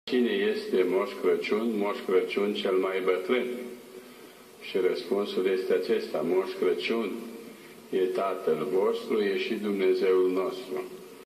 Cine este Moș Crăciun? Moș Crăciun cel mai bătrân. Și răspunsul este acesta: Moș Crăciun e Tatăl vostru, e și Dumnezeul nostru.